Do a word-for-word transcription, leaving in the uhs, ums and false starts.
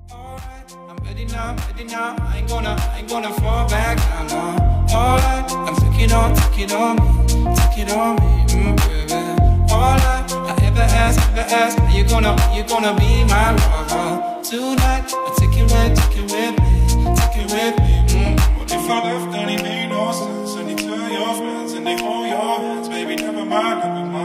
Alright, I'm ready now, ready now. I ain't gonna, I ain't gonna fall back down now. Alright, I'm taking on, take it on me, take it on me, mm, baby. Alright, I ever ask, ever ask, are you gonna, are you gonna be my lover tonight? I take it with, take it with me, take it with me. Mm. What if I left and it made no sense? And you tell your friends and they hold your hands, baby, never mind, never mind.